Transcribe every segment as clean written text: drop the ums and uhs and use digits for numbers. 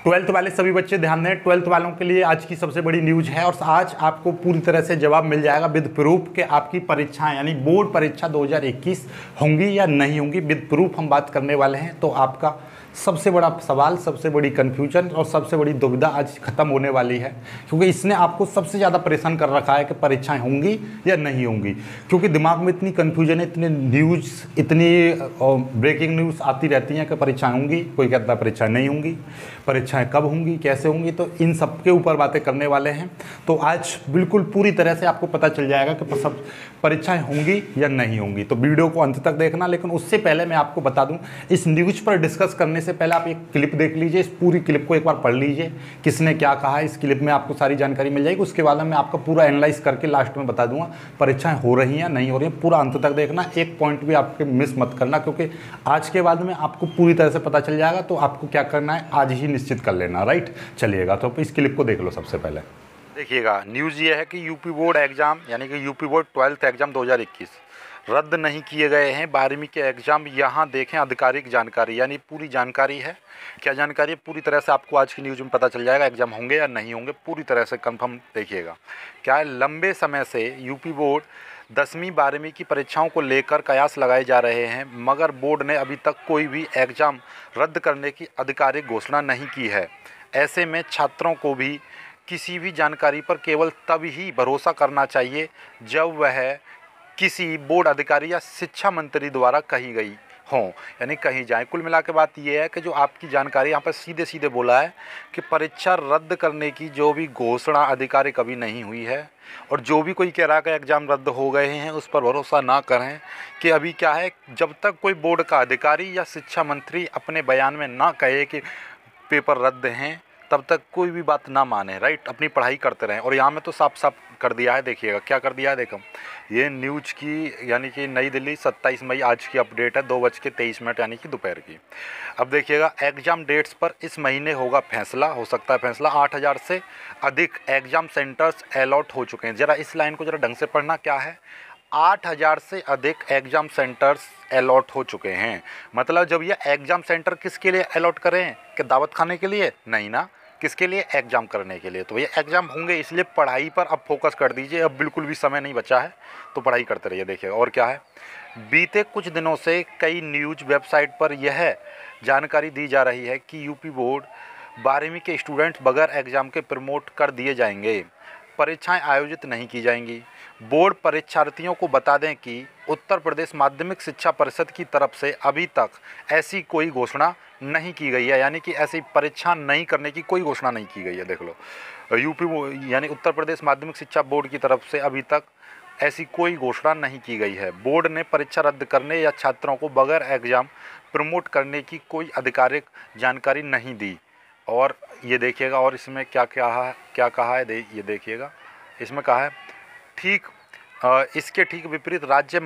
Twelfth वाले सभी बच्चे ध्यान दें, ट्वेल्थ वालों के लिए आज की सबसे बड़ी न्यूज है और आज आपको पूरी तरह से जवाब मिल जाएगा विद प्रूफ कि आपकी परीक्षाएं यानी बोर्ड परीक्षा 2021 होंगी या नहीं होंगी। विद प्रूफ हम बात करने वाले हैं, तो आपका सबसे बड़ा सवाल, सबसे बड़ी कन्फ्यूजन और सबसे बड़ी दुविधा आज खत्म होने वाली है, क्योंकि इसने आपको सबसे ज़्यादा परेशान कर रखा है कि परीक्षाएं होंगी या नहीं होंगी। क्योंकि दिमाग में इतनी कन्फ्यूजन है, इतनी न्यूज़, इतनी ब्रेकिंग न्यूज़ आती रहती हैं कि परीक्षाएं होंगी, कोई कहता है परीक्षाएं नहीं होंगी, परीक्षाएं कब होंगी, कैसे होंगी। तो इन सब के ऊपर बातें करने वाले हैं। तो आज बिल्कुल पूरी तरह से आपको पता चल जाएगा कि सब परीक्षाएं होंगी या नहीं होंगी। तो वीडियो को अंत तक देखना। लेकिन उससे पहले मैं आपको बता दूं, इस न्यूज़ पर डिस्कस करने से पहले आप एक क्लिप देख लीजिए, इस पूरी क्लिप को एक बार पढ़ लीजिए, किसने क्या कहा है। इस क्लिप में आपको सारी जानकारी मिल जाएगी। उसके बाद मैं आपका पूरा एनालाइज करके लास्ट में बता दूंगा परीक्षाएं हो रही हैं नहीं हो रही हैं। पूरा अंत तक देखना, एक पॉइंट भी आपके मिस मत करना, क्योंकि आज के बाद में आपको पूरी तरह से पता चल जाएगा। तो आपको क्या करना है, आज ही निश्चित कर लेना, राइट। चलिएगा, तो इस क्लिप को देख लो। सबसे पहले देखिएगा, न्यूज़ ये है कि यूपी बोर्ड एग्ज़ाम यानी कि यूपी बोर्ड 12th एग्ज़ाम 2021 रद्द नहीं किए गए हैं 12वीं के एग्ज़ाम। यहाँ देखें आधिकारिक जानकारी, यानी पूरी जानकारी है। क्या जानकारी है, पूरी तरह से आपको आज की न्यूज़ में पता चल जाएगा एग्ज़ाम होंगे या नहीं होंगे, पूरी तरह से कंफर्म। देखिएगा क्या है, लंबे समय से यूपी बोर्ड 10वीं 12वीं की परीक्षाओं को लेकर कयास लगाए जा रहे हैं, मगर बोर्ड ने अभी तक कोई भी एग्ज़ाम रद्द करने की आधिकारिक घोषणा नहीं की है। ऐसे में छात्रों को भी किसी भी जानकारी पर केवल तब ही भरोसा करना चाहिए जब वह किसी बोर्ड अधिकारी या शिक्षा मंत्री द्वारा कही गई हों, यानी कहीं जाए। कुल मिला के बात यह है कि जो आपकी जानकारी यहाँ पर सीधे सीधे बोला है कि परीक्षा रद्द करने की जो भी घोषणा आधिकारिक अभी नहीं हुई है, और जो भी कोई कह रहा है कि एग्ज़ाम रद्द हो गए हैं, उस पर भरोसा ना करें। कि अभी क्या है, जब तक कोई बोर्ड का अधिकारी या शिक्षा मंत्री अपने बयान में ना कहे कि पेपर रद्द हैं, तब तक कोई भी बात ना माने, राइट। अपनी पढ़ाई करते रहें। और यहाँ में तो साफ साफ कर दिया है, देखिएगा क्या कर दिया है। देखो, ये न्यूज़ की यानी कि नई दिल्ली 27 मई आज की अपडेट है, 2:23 यानी कि दोपहर की। अब देखिएगा, एग्ज़ाम डेट्स पर इस महीने होगा फैसला, हो सकता है फैसला। 8000 से अधिक एग्ज़ाम सेंटर्स अलॉट हो चुके हैं। ज़रा इस लाइन को ज़रा ढंग से पढ़ना, क्या है, 8000 से अधिक एग्ज़ाम सेंटर्स अलॉट हो चुके हैं। मतलब जब ये एग्ज़ाम सेंटर किसके लिए अलॉट करें, कि दावत खाने के लिए नहीं ना, किसके लिए, एग्ज़ाम करने के लिए। तो ये एग्ज़ाम होंगे, इसलिए पढ़ाई पर अब फोकस कर दीजिए। अब बिल्कुल भी समय नहीं बचा है, तो पढ़ाई करते रहिए। देखिएगा और क्या है, बीते कुछ दिनों से कई न्यूज़ वेबसाइट पर यह जानकारी दी जा रही है कि यूपी बोर्ड 12वीं के स्टूडेंट्स बगैर एग्ज़ाम के प्रमोट कर दिए जाएंगे, परीक्षाएं आयोजित नहीं की जाएंगी। बोर्ड परीक्षार्थियों को बता दें कि उत्तर प्रदेश माध्यमिक शिक्षा परिषद की तरफ से अभी तक ऐसी कोई घोषणा नहीं की गई है, यानी कि ऐसी परीक्षा नहीं करने की कोई घोषणा नहीं की गई है। देख लो, यूपी यानी उत्तर प्रदेश माध्यमिक शिक्षा बोर्ड की तरफ से अभी तक ऐसी कोई घोषणा नहीं की गई है। बोर्ड ने परीक्षा रद्द करने या छात्रों को बगैर एग्ज़ाम प्रमोट करने की कोई आधिकारिक जानकारी नहीं दी। और ये देखिएगा, और इसमें क्या कहा है, ये देखिएगा, इसमें कहा है इसके ठीक विपरीत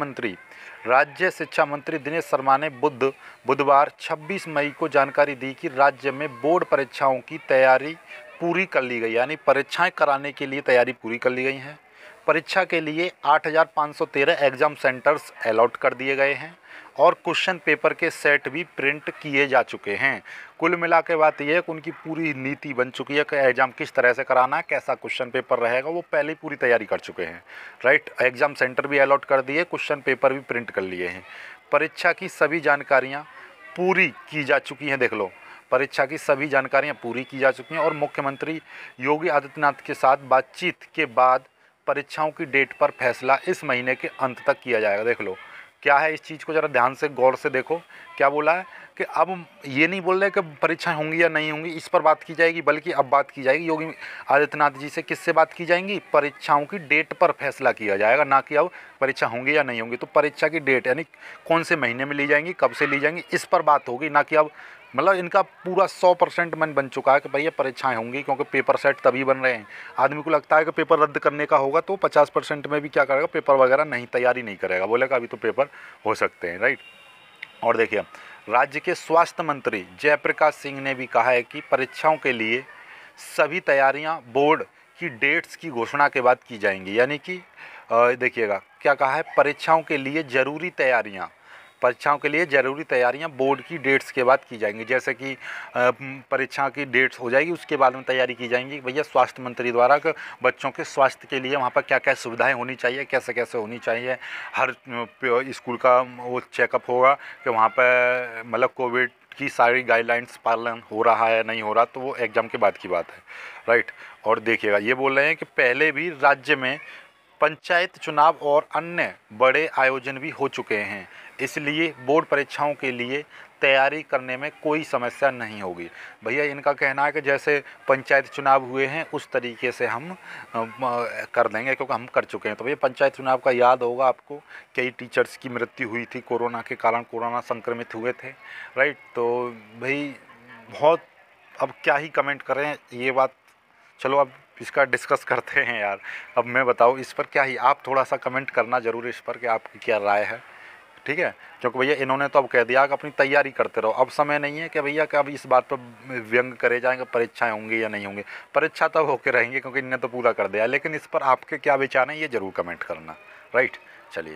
राज्य शिक्षा मंत्री दिनेश शर्मा ने बुधवार 26 मई को जानकारी दी कि राज्य में बोर्ड परीक्षाओं की तैयारी पूरी कर ली गई, यानी परीक्षाएं कराने के लिए तैयारी पूरी कर ली गई हैं। परीक्षा के लिए 8513 एग्ज़ाम सेंटर्स अलॉट कर दिए गए हैं और क्वेश्चन पेपर के सेट भी प्रिंट किए जा चुके हैं। कुल मिला के बात यह है कि उनकी पूरी नीति बन चुकी है कि एग्ज़ाम किस तरह से कराना है, कैसा क्वेश्चन पेपर रहेगा, वो पहले ही पूरी तैयारी कर चुके हैं, राइट। एग्ज़ाम सेंटर भी अलॉट कर दिए, क्वेश्चन पेपर भी प्रिंट कर लिए हैं। परीक्षा की सभी जानकारियाँ पूरी की जा चुकी हैं। देख लो, परीक्षा की सभी जानकारियाँ पूरी की जा चुकी हैं और मुख्यमंत्री योगी आदित्यनाथ के साथ बातचीत के बाद परीक्षाओं की डेट पर फैसला इस महीने के अंत तक किया जाएगा। देख लो क्या है, इस चीज़ को ज़रा ध्यान से गौर से देखो। क्या बोला है कि अब ये नहीं बोल रहे कि परीक्षाएं होंगी या नहीं होंगी, इस पर बात की जाएगी, बल्कि अब बात की जाएगी योगी आदित्यनाथ जी से। किससे बात की जाएंगी, परीक्षाओं की डेट पर फैसला किया जाएगा, ना कि अब परीक्षा होंगी या नहीं होंगी। तो परीक्षा की डेट यानी कौन से महीने में ली जाएंगी, कब से ली जाएंगी, इस पर बात होगी, ना कि अब मतलब इनका पूरा 100% मन बन चुका है कि भैया परीक्षाएं होंगी, क्योंकि पेपर सेट तभी बन रहे हैं। आदमी को लगता है कि पेपर रद्द करने का होगा तो 50% में भी क्या करेगा, पेपर वगैरह नहीं, तैयारी नहीं करेगा, बोलेगा अभी तो पेपर हो सकते हैं, राइट। और देखिए, राज्य के स्वास्थ्य मंत्री जयप्रकाश सिंह ने भी कहा है कि परीक्षाओं के लिए सभी तैयारियां बोर्ड की डेट्स की घोषणा के बाद की जाएंगी। यानी कि देखिएगा क्या कहा है, परीक्षाओं के लिए ज़रूरी तैयारियां परीक्षाओं के लिए ज़रूरी तैयारियां बोर्ड की डेट्स के बाद की जाएंगी। जैसे कि परीक्षा की डेट्स हो जाएगी उसके बाद में तैयारी की जाएंगी। भैया स्वास्थ्य मंत्री द्वारा बच्चों के स्वास्थ्य के लिए वहाँ पर क्या क्या सुविधाएं होनी चाहिए, कैसे कैसे होनी चाहिए, हर स्कूल का वो चेकअप होगा कि वहाँ पर मतलब कोविड की सारी गाइडलाइंस पालन हो रहा है नहीं हो रहा, तो वो एग्ज़ाम के बाद की बात है, राइट। और देखिएगा ये बोल रहे हैं कि पहले भी राज्य में पंचायत चुनाव और अन्य बड़े आयोजन भी हो चुके हैं, इसलिए बोर्ड परीक्षाओं के लिए तैयारी करने में कोई समस्या नहीं होगी। भैया इनका कहना है कि जैसे पंचायत चुनाव हुए हैं उस तरीके से हम कर देंगे, क्योंकि हम कर चुके हैं। तो भैया पंचायत चुनाव का याद होगा आपको, कई टीचर्स की मृत्यु हुई थी कोरोना के कारण, कोरोना संक्रमित हुए थे, राइट। तो भाई बहुत अब क्या ही कमेंट करें ये बात, चलो अब इसका डिस्कस करते हैं यार। अब मैं बताऊँ इस पर क्या ही, आप थोड़ा सा कमेंट करना ज़रूर इस पर कि आपकी क्या राय है, ठीक है। क्योंकि भैया इन्होंने तो अब कह दिया कि अपनी तैयारी करते रहो, अब समय नहीं है कि भैया कि अब इस बात पर व्यंग करे जाएंगे परीक्षाएं होंगी या नहीं होंगी। परीक्षा तब होकर रहेंगी क्योंकि इन्होंने तो पूरा कर दिया, लेकिन इस पर आपके क्या विचार हैं ये ज़रूर कमेंट करना, राइट। चलिए,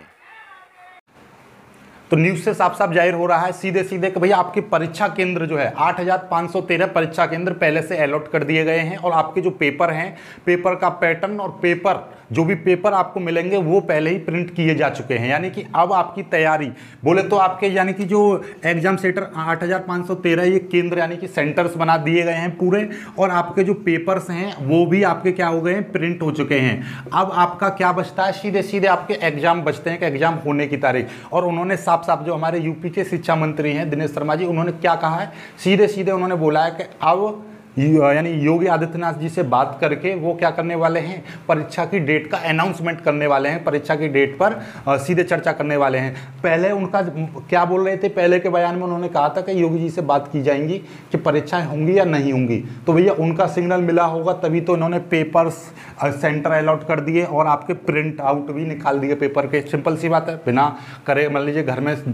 तो न्यूज़ से साफ साफ जाहिर हो रहा है सीधे सीधे कि भैया आपके परीक्षा केंद्र जो है 8513 परीक्षा केंद्र पहले से अलॉट कर दिए गए हैं, और आपके जो पेपर हैं, पेपर का पैटर्न और पेपर जो भी पेपर आपको मिलेंगे वो पहले ही प्रिंट किए जा चुके हैं। यानी कि अब आपकी तैयारी बोले तो आपके यानी कि जो एग्जाम सेंटर 8513 ये केंद्र यानी कि सेंटर्स बना दिए गए हैं पूरे, और आपके जो पेपर्स हैं वो भी आपके क्या हो गए हैं, प्रिंट हो चुके हैं। अब आपका क्या बचता है, सीधे सीधे आपके एग्जाम बचते हैं कि एग्जाम होने की तारीख। और उन्होंने साफ साफ जो हमारे यूपी के शिक्षा मंत्री हैं दिनेश शर्मा जी, उन्होंने क्या कहा है, सीधे सीधे उन्होंने बोला है कि अब यानी योगी आदित्यनाथ जी से बात करके वो क्या करने वाले हैं, परीक्षा की डेट का अनाउंसमेंट करने वाले हैं, परीक्षा की डेट पर सीधे चर्चा करने वाले हैं। पहले उनका क्या बोल रहे थे, पहले के बयान में उन्होंने कहा था कि योगी जी से बात की जाएंगी कि परीक्षाएं होंगी या नहीं होंगी। तो भैया उनका सिग्नल मिला होगा तभी तो इन्होंने पेपर्स सेंटर अलॉट कर दिए और आपके प्रिंट आउट भी निकाल दिए पेपर के। सिंपल सी बात है, बिना करे मान लीजिए घर में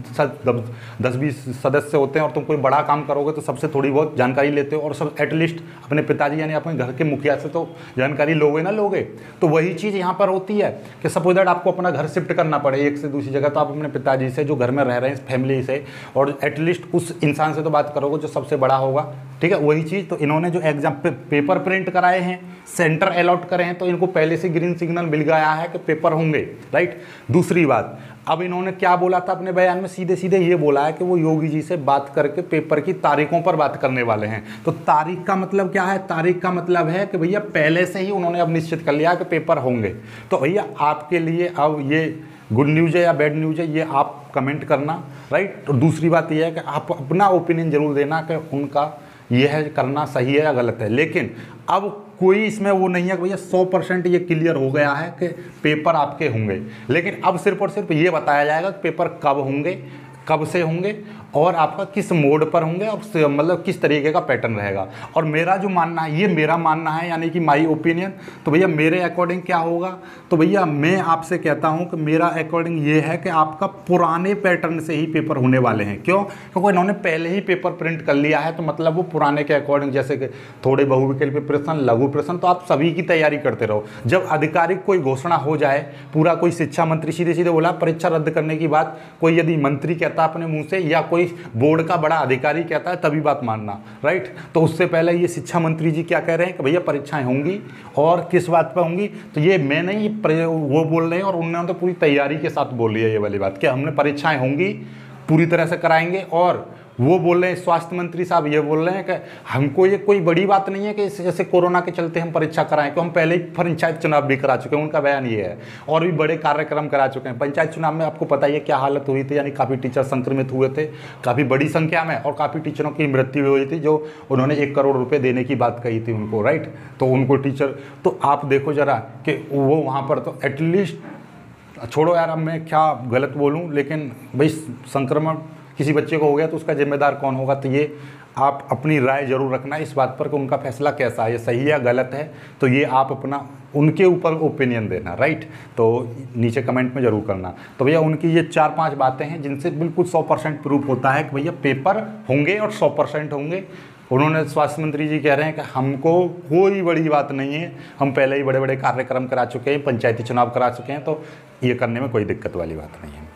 10-20 सदस्य होते हैं और तुम कोई बड़ा काम करोगे तो सबसे थोड़ी बहुत जानकारी लेते हो, और सब एटलीस्ट अपने पिताजी यानी अपने घर के मुखिया से तो जानकारी लोगे ना लोगे। तो वही चीज़ यहाँ पर होती है कि सपोज दैट आपको अपना घर शिफ्ट करना पड़े एक से दूसरी जगह, तो आप अपने पिताजी से जो घर में रह रहे हैं फैमिली से, और एटलीस्ट उस इंसान से तो बात करोगे जो सबसे बड़ा होगा, ठीक है। वही चीज़ तो इन्होंने जो एग्जाम पेपर प्रिंट कराए हैं, सेंटर अलॉट करे हैं, तो इनको पहले से ग्रीन सिग्नल मिल गया है कि पेपर होंगे, राइट। दूसरी बात, अब इन्होंने क्या बोला था अपने बयान में, सीधे सीधे ये बोला है कि वो योगी जी से बात करके पेपर की तारीखों पर बात करने वाले हैं। तो तारीख का मतलब क्या है, तारीख का मतलब है कि भैया पहले से ही उन्होंने अब निश्चित कर लिया कि पेपर होंगे। तो भैया आपके लिए अब ये गुड न्यूज़ है या बैड न्यूज़ है, ये आप कमेंट करना, राइट। तो दूसरी बात यह है कि आप अपना ओपिनियन जरूर देना कि उनका यह करना सही है या गलत है। लेकिन अब कोई इसमें वो नहीं है कि भैया 100% ये क्लियर हो गया है कि पेपर आपके होंगे, लेकिन अब सिर्फ और सिर्फ ये बताया जाएगा कि पेपर कब होंगे, कब से होंगे, और आपका किस मोड पर होंगे, और मतलब किस तरीके का पैटर्न रहेगा। और मेरा जो मानना है, ये मेरा मानना है यानी कि माई ओपिनियन, तो भैया मेरे अकॉर्डिंग क्या होगा, तो भैया मैं आपसे कहता हूँ कि मेरा अकॉर्डिंग ये है कि आपका पुराने पैटर्न से ही पेपर होने वाले हैं। क्यों, क्योंकि इन्होंने पहले ही पेपर प्रिंट कर लिया है, तो मतलब वो पुराने के अकॉर्डिंग, जैसे कि थोड़े बहुविकल्पी प्रश्न, लघु प्रश्न, तो आप सभी की तैयारी करते रहो। जब आधिकारिक कोई घोषणा हो जाए, पूरा कोई शिक्षा मंत्री सीधे सीधे बोला परीक्षा रद्द करने की बात, कोई यदि मंत्री कहता अपने मुंह से या कोई बोर्ड का बड़ा अधिकारी कहता है तभी बात मानना, राइट। तो उससे पहले ये शिक्षा मंत्री जी क्या कह रहे हैं कि भैया परीक्षाएं होंगी, और किस बात पर होंगी, तो ये मैं नहीं वो बोल रहे हैं, और उन्होंने तो पूरी तैयारी के साथ बोली है ये वाली बात कि हमने परीक्षाएं होंगी, पूरी तरह से कराएंगे। और वो बोल रहे हैं, स्वास्थ्य मंत्री साहब ये बोल रहे हैं कि हमको ये कोई बड़ी बात नहीं है कि जैसे कोरोना के चलते हम परीक्षा कराएं, तो हम पहले ही पंचायत चुनाव भी करा चुके हैं, उनका बयान ये है, और भी बड़े कार्यक्रम करा चुके हैं। पंचायत चुनाव में आपको पता ही है क्या हालत हुई थी, यानी काफ़ी टीचर संक्रमित हुए थे काफ़ी बड़ी संख्या में, और काफ़ी टीचरों की मृत्यु हुई थी, जो उन्होंने 1 करोड़ रुपये देने की बात कही थी उनको, राइट। तो उनको टीचर, तो आप देखो ज़रा कि वो वहाँ पर तो एटलीस्ट, छोड़ो यार अब मैं क्या गलत बोलूँ, लेकिन भाई संक्रमण किसी बच्चे को हो गया तो उसका जिम्मेदार कौन होगा। तो ये आप अपनी राय जरूर रखना इस बात पर कि उनका फैसला कैसा है, ये सही है या गलत है, तो ये आप अपना उनके ऊपर ओपिनियन देना, राइट। तो नीचे कमेंट में जरूर करना। तो भैया उनकी ये 4-5 बातें हैं जिनसे बिल्कुल 100% प्रूफ होता है कि भैया पेपर होंगे और 100% होंगे। उन्होंने स्वास्थ्य मंत्री जी कह रहे हैं कि हमको कोई बड़ी बात नहीं है, हम पहले ही बड़े बड़े कार्यक्रम करा चुके हैं, पंचायती चुनाव करा चुके हैं, तो ये करने में कोई दिक्कत वाली बात नहीं है।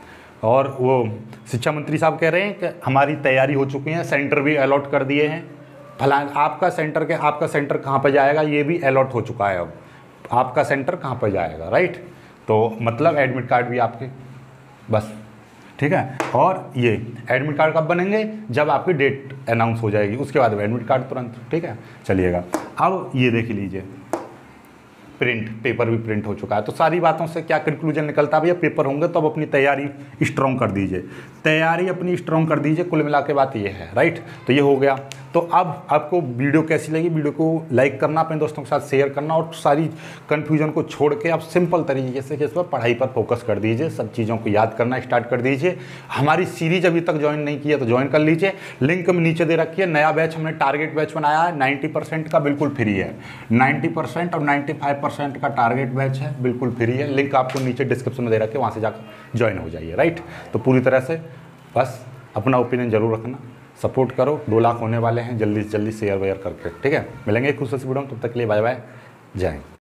और वो शिक्षा मंत्री साहब कह रहे हैं कि हमारी तैयारी हो चुकी है, सेंटर भी अलॉट कर दिए हैं, फला आपका सेंटर कहाँ पर जाएगा ये भी अलॉट हो चुका है। अब आपका सेंटर कहाँ पर जाएगा, राइट। तो मतलब एडमिट कार्ड भी आपके, बस ठीक है। और ये एडमिट कार्ड कब बनेंगे, जब आपकी डेट अनाउंस हो जाएगी, उसके बाद एडमिट कार्ड तुरंत, ठीक है। चलिएगा, अब ये देख लीजिए प्रिंट, पेपर भी प्रिंट हो चुका है। तो सारी बातों से क्या कंक्लूजन निकलता है भैया, पेपर होंगे तो अब अपनी तैयारी स्ट्रॉन्ग कर दीजिए, तैयारी अपनी स्ट्रॉन्ग कर दीजिए। कुल मिला के बात ये है, राइट। तो ये हो गया। तो अब आपको वीडियो कैसी लगी, वीडियो को लाइक करना, अपने दोस्तों के साथ शेयर करना, और सारी कन्फ्यूजन को छोड़ के आप सिंपल तरीके से इस पर पढ़ाई पर फोकस कर दीजिए, सब चीज़ों को याद करना स्टार्ट कर दीजिए। हमारी सीरीज अभी तक ज्वाइन नहीं किया तो ज्वाइन कर लीजिए, लिंक में नीचे दे रखी है। नया बैच हमने टारगेट बैच बनाया है, 90% का बिल्कुल फ्री है, 90% और 95% का टारगेट बैच है, बिल्कुल फ्री है। लिंक आपको नीचे डिस्क्रिप्शन में दे रखे, वहाँ से जाकर ज्वाइन हो जाइए, राइट। तो पूरी तरह से बस अपना ओपिनियन जरूर रखना, सपोर्ट करो। 2 लाख होने वाले हैं, जल्दी से जल्दी शेयर वेयर करके, ठीक है। मिलेंगे एक दूसरे से वीडियो में, तब तक के लिए बाय बाय, जय हिंद।